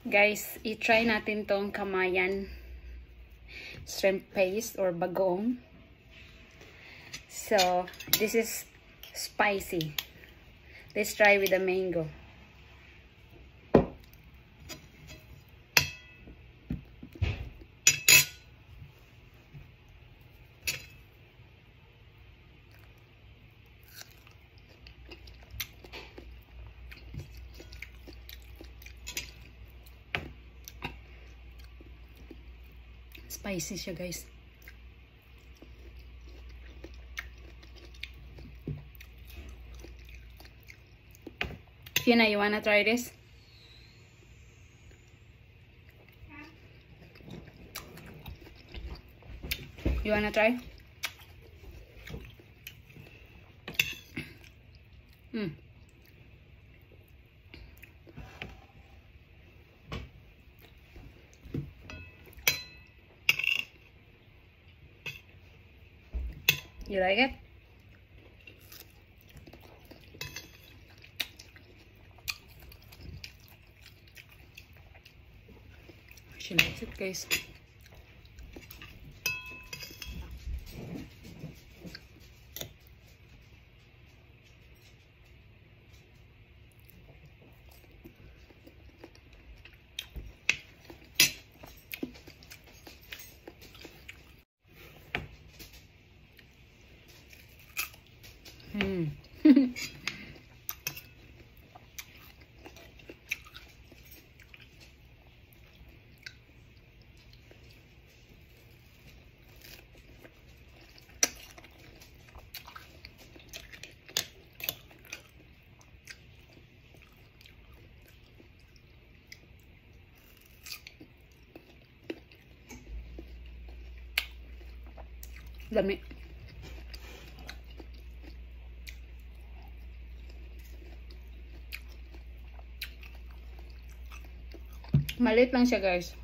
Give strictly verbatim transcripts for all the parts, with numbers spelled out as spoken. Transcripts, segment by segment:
Guys, i-try natin tong Kamayan shrimp paste or bagong. So, this is spicy. Let's try with the mango. Spicy siya, guys. Fiona, you wanna try this? You wanna try? Hmm. You like it? She likes it, guys. Hmm. Dami. Maliit lang siya, guys.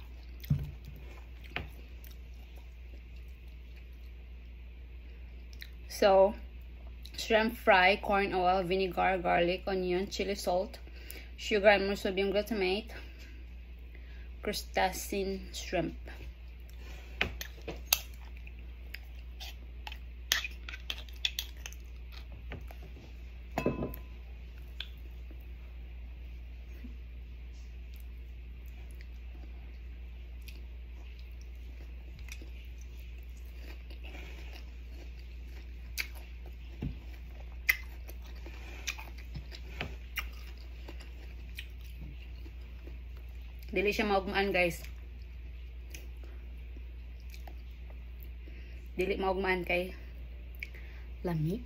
So, shrimp fry, corn oil, vinegar, garlic, onion, chili salt, sugar, and monosodium glutamate, crustacean shrimp. Dili siya maugmaan, guys. Dili maugmaan kay lami.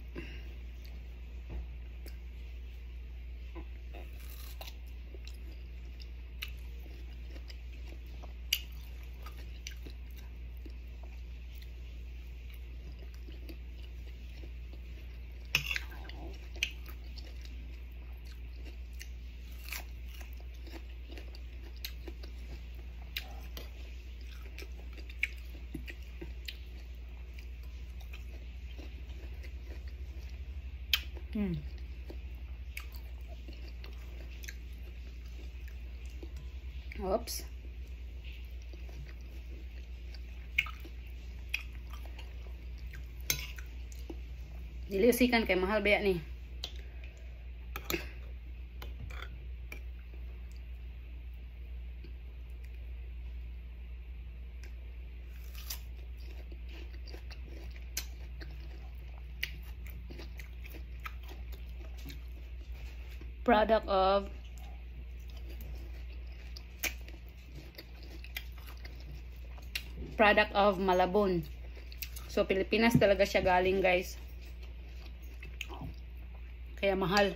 Hmm. Oops. Dili usikan kay mahal baya ni. Product of product of Malabon. So Pilipinas talaga siya galing, guys. Kaya mahal.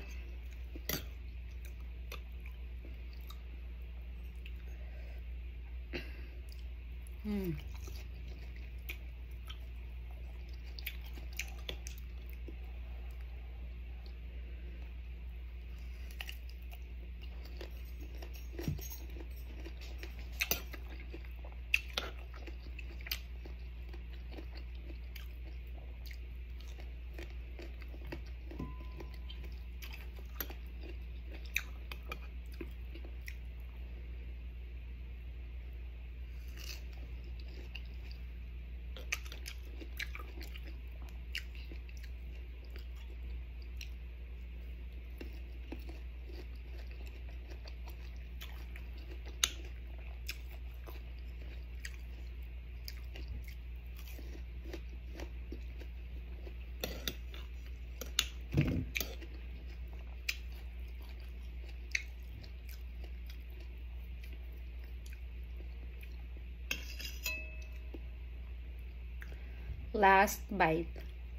Hmm. last bite.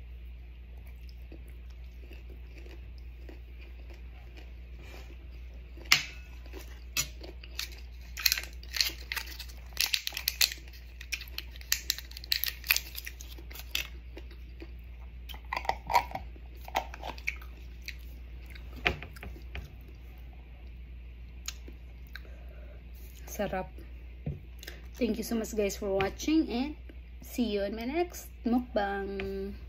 Sarap. Thank you so much guys for watching and see you in my next mukbang.